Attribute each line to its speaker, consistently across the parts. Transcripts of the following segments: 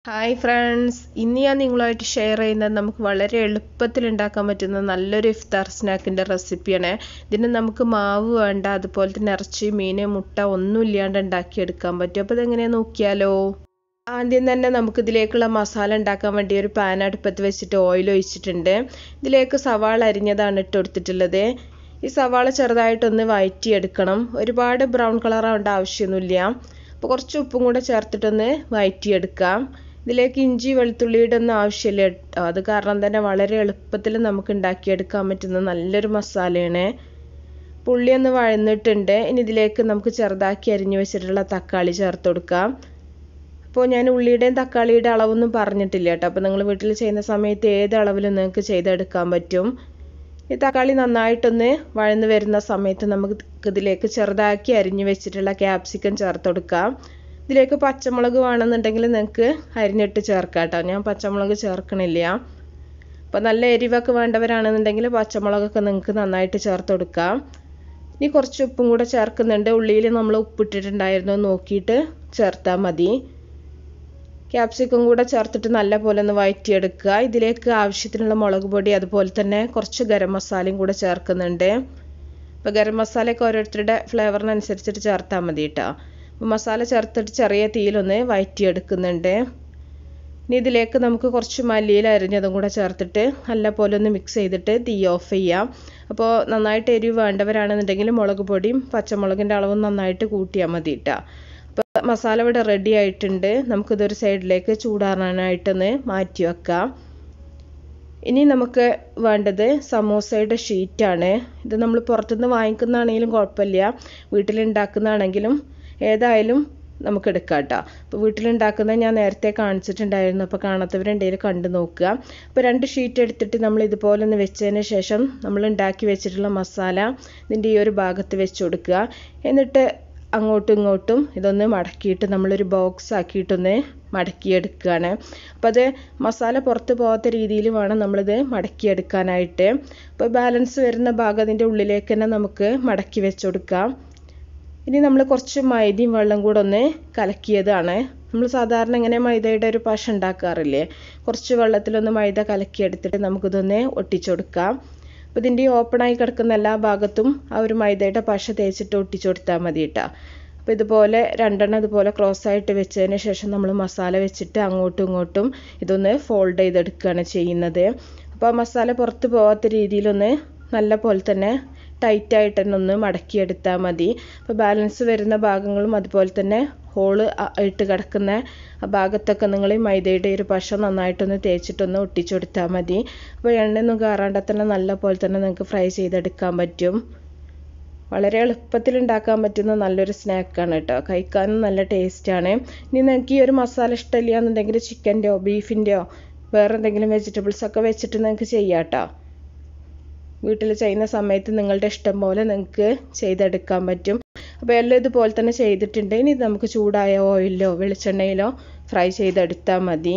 Speaker 1: Hi friends, ഇന്ന് ഞാൻ നിങ്ങളുമായിട്ട് ഷെയർ ചെയ്യുന്നത് നമുക്ക് വളരെ എളുപ്പത്തിൽ ഉണ്ടാക്കാൻ പറ്റുന്ന നല്ലൊരു ഇഫ്താർ സ്നാക്കിൻ്റെ റെസിപ്പിയാണ്. ഇതിന് നമുക്ക് മാവ് വേണ്ട, അതുപോലെ തന്നെ ഇറച്ചി, മീൻ, മുട്ട ഒന്നും ഇല്ലാണ്ട് ഉണ്ടാക്കിയെടുക്കാൻ പറ്റും. അപ്പോൾ ഇതെങ്ങനെയാണെന്ന് നോക്കിയാലോ. ആദ്യം തന്നെ നമുക്ക് ഇതിലേക്കുള്ള മസാല ഉണ്ടാക്കാൻ വേണ്ടി ഒരു പാൻ അടുപ്പത്ത് വെച്ചിട്ട് ഓയിൽ ഒഴിച്ചിട്ടുണ്ട്. ഇതിലേക്ക് സവാള അരിഞ്ഞതാണ് ഇട്ട് കൊടുത്തിട്ടുള്ളത്. ഈ സവാള ചെറുതായിട്ടൊന്ന് വഴറ്റിയെടുക്കണം. ഒരുപാട് ബ്രൗൺ കളർ ആവേണ്ട ആവശ്യമൊന്നുമില്ല. അപ്പോൾ കുറച്ച് ഉപ്പും കൂടെ ചേർത്തിട്ടൊന്ന് വഴറ്റിയെടുക്കാം. ഇതിലേക്ക് ഇഞ്ചി വെളുത്തുള്ളിയുടെ ഒന്നും ആവശ്യമില്ല കേട്ടോ. അത് കാരണം തന്നെ വളരെ എളുപ്പത്തിൽ നമുക്ക് ഉണ്ടാക്കിയെടുക്കാൻ പറ്റുന്ന നല്ലൊരു മസാലയാണ്. പുള്ളി ഒന്ന് വഴന്നിട്ടുണ്ട്. ഇനി ഇതിലേക്ക് നമുക്ക് ചെറുതാക്കി അരിഞ്ഞു വെച്ചിട്ടുള്ള തക്കാളി ചേർത്ത് കൊടുക്കാം. അപ്പോൾ ഞാൻ ഉള്ളിയുടെയും തക്കാളിയുടെ അളവൊന്നും പറഞ്ഞിട്ടില്ല കേട്ടോ. അപ്പോൾ നിങ്ങൾ വീട്ടിൽ ചെയ്യുന്ന സമയത്ത് ഏത് അളവിലും നിങ്ങൾക്ക് ചെയ്തെടുക്കാൻ പറ്റും. ഈ തക്കാളി നന്നായിട്ടൊന്ന് വഴന്ന് വരുന്ന സമയത്ത് നമുക്ക് ഇതിലേക്ക് ചെറുതാക്കി അരിഞ്ഞു വെച്ചിട്ടുള്ള ക്യാപ്സിക്കം ചേർത്ത് കൊടുക്കാം. ഇതിലേക്ക് പച്ചമുളക് വേണമെന്നുണ്ടെങ്കിൽ നിങ്ങൾക്ക് അരിഞ്ഞിട്ട് ചേർക്കാം കേട്ടോ. ഞാൻ പച്ചമുളക് ചേർക്കണില്ല. അപ്പോൾ നല്ല എരിവൊക്കെ വേണ്ടവരാണെന്നുണ്ടെങ്കിൽ പച്ചമുളകൊക്കെ നിങ്ങൾക്ക് നന്നായിട്ട് ചേർത്ത് കൊടുക്കാം. ഇനി കുറച്ച് ഉപ്പും കൂടെ ചേർക്കുന്നുണ്ട്. ഉള്ളിയിൽ നമ്മൾ ഉപ്പിട്ടിട്ടുണ്ടായിരുന്നു, നോക്കിയിട്ട് ചേർത്താൽ മതി. ക്യാപ്സിക്കം കൂടെ ചേർത്തിട്ട് നല്ല പോലെ ഒന്ന് വഴറ്റിയെടുക്കുക. ഇതിലേക്ക് ആവശ്യത്തിനുള്ള മുളക് പൊടി, അതുപോലെ തന്നെ കുറച്ച് ഗരം മസാലയും കൂടെ ചേർക്കുന്നുണ്ട്. അപ്പോൾ ഗരം മസാലയൊക്കെ ഓരോരുത്തരുടെ ഫ്ലേവറിനനുസരിച്ചിട്ട് ചേർത്താൽ മതി കേട്ടോ. മസാല ചേർത്തിട്ട് ചെറിയ തീയിലൊന്ന് വഴറ്റിയെടുക്കുന്നുണ്ട്. ഇനി ഇതിലേക്ക് നമുക്ക് കുറച്ച് മല്ലിയില അരിഞ്ഞതും കൂടെ ചേർത്തിട്ട് നല്ല പോലെ ഒന്ന് മിക്സ് ചെയ്തിട്ട് തീ ഓഫ് ചെയ്യാം. അപ്പോൾ നന്നായിട്ട് എരിവ് വേണ്ടവരാണെന്നുണ്ടെങ്കിൽ മുളക് പൊടിയും പച്ചമുളകിൻ്റെ അളവും നന്നായിട്ട് കൂട്ടിയാൽ മതി കേട്ടോ. അപ്പോൾ മസാല ഇവിടെ റെഡി ആയിട്ടുണ്ട്. നമുക്കിതൊരു സൈഡിലേക്ക് ചൂടാറാനായിട്ടൊന്ന് മാറ്റി വെക്കാം. ഇനി നമുക്ക് വേണ്ടത് സമോസയുടെ ഷീറ്റാണ്. ഇത് നമ്മൾ പുറത്തുനിന്ന് വാങ്ങിക്കുന്നതാണെങ്കിലും കുഴപ്പമില്ല, വീട്ടിലുണ്ടാക്കുന്നതാണെങ്കിലും ഏതായാലും നമുക്ക് എടുക്കാം കേട്ടോ. അപ്പോൾ വീട്ടിലുണ്ടാക്കുന്നത് ഞാൻ നേരത്തെ കാണിച്ചിട്ടുണ്ടായിരുന്നു. അപ്പോൾ കാണാത്തവരുണ്ടെങ്കിൽ കണ്ടു നോക്കുക. അപ്പോൾ 2 ഷീറ്റ് എടുത്തിട്ട് നമ്മൾ ഇതുപോലെ ഒന്ന് വെച്ചതിന് ശേഷം നമ്മൾ ഉണ്ടാക്കി വെച്ചിട്ടുള്ള മസാല ഇതിൻ്റെ ഈ ഒരു ഭാഗത്ത് വെച്ച് കൊടുക്കുക. എന്നിട്ട് അങ്ങോട്ടും ഇങ്ങോട്ടും ഇതൊന്ന് മടക്കിയിട്ട് നമ്മളൊരു ബോക്സ് ആക്കിയിട്ടൊന്ന് മടക്കിയെടുക്കുകയാണ്. അപ്പോൾ അത് മസാല പുറത്ത് പോകാത്ത രീതിയിൽ വേണം നമ്മളിത് മടക്കിയെടുക്കാനായിട്ട്. അപ്പോൾ ബാലൻസ് വരുന്ന ഭാഗം അതിൻ്റെ ഉള്ളിലേക്ക് തന്നെ നമുക്ക് മടക്കി വെച്ച് കൊടുക്കാം. ഇനി നമ്മൾ കുറച്ച് മൈദയും വെള്ളം കൂടെ ഒന്ന് കലക്കിയതാണ്. നമ്മൾ സാധാരണ ഇങ്ങനെ മൈദയുടെ ഒരു പശ ഉണ്ടാക്കാറില്ലേ, കുറച്ച് വെള്ളത്തിലൊന്ന് മൈദ കലക്കിയെടുത്തിട്ട് നമുക്കിതൊന്ന് ഒട്ടിച്ചു കൊടുക്കാം. അപ്പോൾ ഇതിൻ്റെ ഓപ്പണായി കിടക്കുന്ന എല്ലാ ഭാഗത്തും ആ ഒരു മൈദയുടെ പശ തേച്ചിട്ട് ഒട്ടിച്ചു കൊടുത്താൽ മതി കേട്ടോ. അപ്പോൾ ഇതുപോലെ 2 എണ്ണം ഇതുപോലെ ക്രോസ് ആയിട്ട് വെച്ചതിന് ശേഷം നമ്മൾ മസാല വെച്ചിട്ട് അങ്ങോട്ടും ഇങ്ങോട്ടും ഇതൊന്ന് ഫോൾഡ് ചെയ്തെടുക്കുകയാണ് ചെയ്യുന്നത്. അപ്പോൾ ആ മസാല പുറത്ത് പോകാത്ത രീതിയിലൊന്ന് നല്ല പോലെ തന്നെ ടൈറ്റായിട്ട് തന്നെ ഒന്ന് മടക്കിയെടുത്താൽ മതി. അപ്പോൾ ബാലൻസ് വരുന്ന ഭാഗങ്ങളും അതുപോലെ തന്നെ ഹോള് ആയിട്ട് കിടക്കുന്ന ആ ഭാഗത്തൊക്കെ നിങ്ങൾ ഈ മൈദയുടെ ഒരു പശ നന്നായിട്ടൊന്ന് തേച്ചിട്ടൊന്ന് ഒട്ടിച്ചു കൊടുത്താൽ മതി. അപ്പോൾ എണ്ണയൊന്നും കയറാണ്ട് തന്നെ നല്ല പോലെ തന്നെ നിങ്ങൾക്ക് ഫ്രൈ ചെയ്തെടുക്കാൻ പറ്റും. വളരെ എളുപ്പത്തിൽ ഉണ്ടാക്കാൻ പറ്റുന്ന നല്ലൊരു സ്നാക്കാണ് കേട്ടോ. കഴിക്കാനും നല്ല ടേസ്റ്റാണ്. ഇനി നിങ്ങൾക്ക് ഈ ഒരു മസാല ഇഷ്ടമില്ല എന്നുണ്ടെങ്കിൽ ചിക്കൻ്റെയോ ബീഫിൻ്റെയോ വേറെ എന്തെങ്കിലും വെജിറ്റബിൾസൊക്കെ വെച്ചിട്ട് നിങ്ങൾക്ക് ചെയ്യാം കേട്ടോ. വീട്ടിൽ ചെയ്യുന്ന സമയത്ത് നിങ്ങളുടെ ഇഷ്ടം പോലെ നിങ്ങൾക്ക് ചെയ്തെടുക്കാൻ പറ്റും. അപ്പോൾ എല്ലാം ഇതുപോലെ തന്നെ ചെയ്തിട്ടുണ്ട്. ഇനി നമുക്ക് ചൂടായ ഓയിലിലോ വെളിച്ചെണ്ണയിലോ ഫ്രൈ ചെയ്തെടുത്താൽ മതി.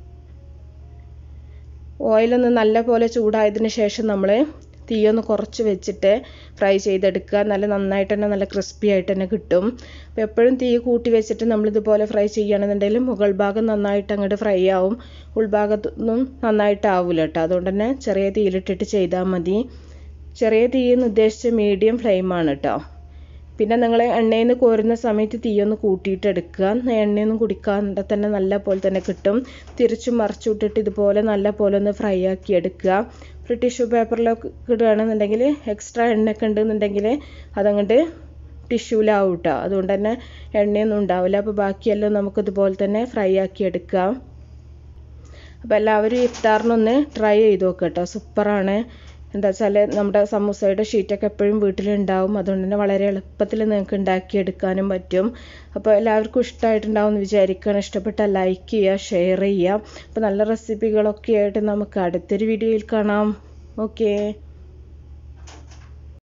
Speaker 1: ഓയിലൊന്ന് നല്ല പോലെ ചൂടായതിന് ശേഷം നമ്മൾ തീയൊന്ന് കുറച്ച് വെച്ചിട്ട് ഫ്രൈ ചെയ്തെടുക്കുക. നന്നായിട്ട് തന്നെ നല്ല ക്രിസ്പി ആയിട്ട് തന്നെ കിട്ടും. അപ്പോൾ എപ്പോഴും തീ കൂട്ടി വെച്ചിട്ട് നമ്മളിതുപോലെ ഫ്രൈ ചെയ്യുകയാണെന്നുണ്ടെങ്കിൽ മുകൾ ഭാഗം നന്നായിട്ട് അങ്ങോട്ട് ഫ്രൈ ആവും, ഉൾഭാഗത്തൊന്നും നന്നായിട്ടാവില്ല കേട്ടോ. അതുകൊണ്ട് തന്നെ ചെറിയ തീയിലിട്ടിട്ട് ചെയ്താൽ മതി. ചെറിയ തീയെന്ന് ഉദ്ദേശിച്ച് മീഡിയം ഫ്ലെയിമാണ് കേട്ടോ. പിന്നെ നിങ്ങൾ എണ്ണയിൽ നിന്ന് കോരുന്ന സമയത്ത് തീയൊന്ന് കൂട്ടിയിട്ട് എടുക്കുക. എണ്ണയൊന്നും കുടിക്കാതെ തന്നെ നല്ല പോലെ തന്നെ കിട്ടും. തിരിച്ചും മറിച്ചിട്ടിട്ട് ഇതുപോലെ നല്ല പോലെ ഒന്ന് ഫ്രൈ ആക്കി എടുക്കുക. ഒരു ടിഷ്യൂ പേപ്പറിലൊക്കെ ഇടുകയാണെന്നുണ്ടെങ്കിൽ എക്സ്ട്രാ എണ്ണയൊക്കെ ഉണ്ടെന്നുണ്ടെങ്കിൽ അതങ്ങോട്ട് ടിഷ്യൂലാവും കേട്ടോ. അതുകൊണ്ട് തന്നെ എണ്ണയൊന്നും ഉണ്ടാവില്ല. അപ്പോൾ ബാക്കിയെല്ലാം നമുക്കിതുപോലെ തന്നെ ഫ്രൈ ആക്കി എടുക്കാം. അപ്പോൾ എല്ലാവരും ഇഫ്താറിനൊന്ന് ട്രൈ ചെയ്ത് നോക്കുക കേട്ടോ. സൂപ്പറാണ്. എന്താ വെച്ചാൽ നമ്മുടെ സമൂസയുടെ ഷീറ്റൊക്കെ എപ്പോഴും വീട്ടിലുണ്ടാവും. അതുകൊണ്ട് തന്നെ വളരെ എളുപ്പത്തിൽ നിങ്ങൾക്ക് ഉണ്ടാക്കിയെടുക്കാനും പറ്റും. അപ്പോൾ എല്ലാവർക്കും ഇഷ്ടമായിട്ടുണ്ടാവും എന്ന് വിചാരിക്കുകയാണ്. ഇഷ്ടപ്പെട്ടാൽ ലൈക്ക് ചെയ്യുക, ഷെയർ ചെയ്യുക. അപ്പോൾ നല്ല റെസിപ്പികളൊക്കെ ആയിട്ട് നമുക്ക് അടുത്തൊരു വീഡിയോയിൽ കാണാം. ഓക്കേ.